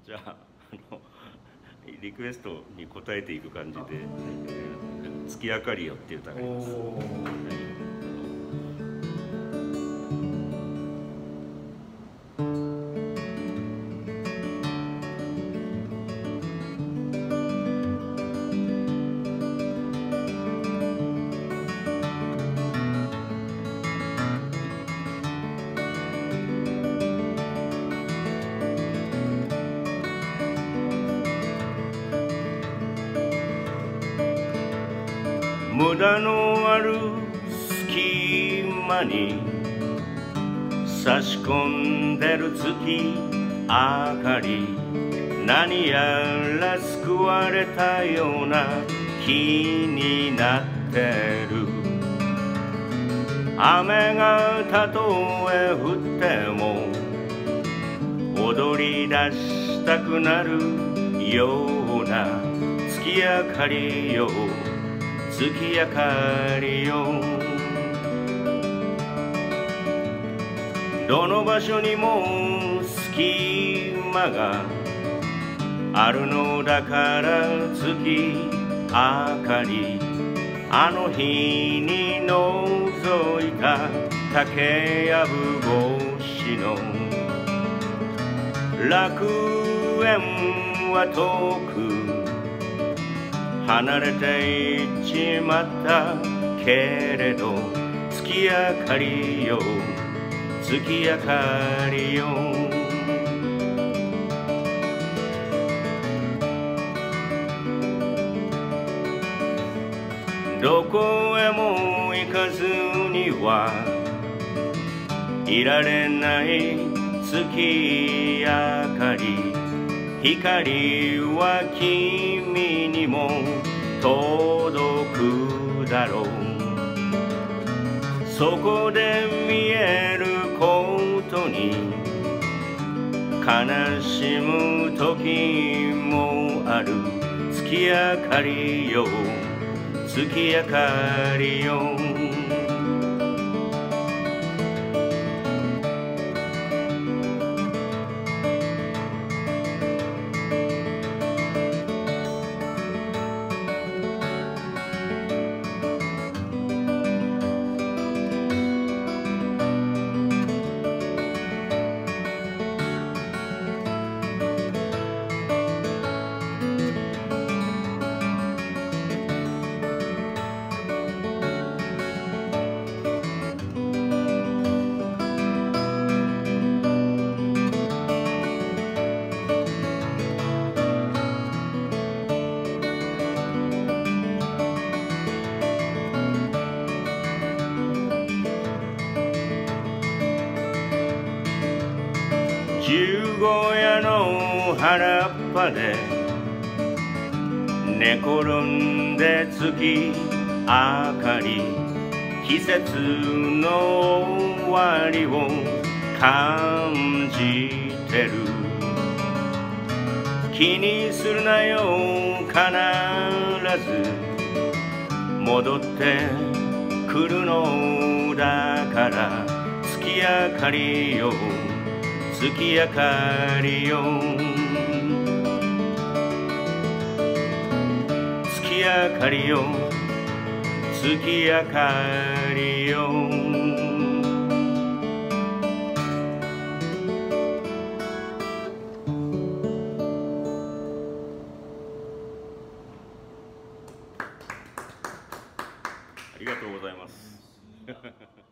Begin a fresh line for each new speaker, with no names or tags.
じゃあ、リクエストに応えていく感じで「月明かりよ」っていう歌があります。無駄のある隙間に差し込んでる月明かり、何やら救われたような気になってる。雨がたとえ降っても踊り出したくなるような月明かりよ、月明かりよ。どの場所にも隙間があるのだから月明かり、あの日に覗いた竹やぶ越しの楽園は遠く離れていっちまったけれど、月明かりよ、月明かりよ。どこへも行かずにはいられない月明かり、光は君にも届くだろう。そこで見えることに悲しむ時もある。月明かりよ、月明かりよ。十五夜の原っぱで寝転んで月明かり、季節の終わりを感じてる。気にするなよ、必ず戻ってくるのだから。月明かりよ、月明かりよ。月明かりよ、月明かりよ。ありがとうございます。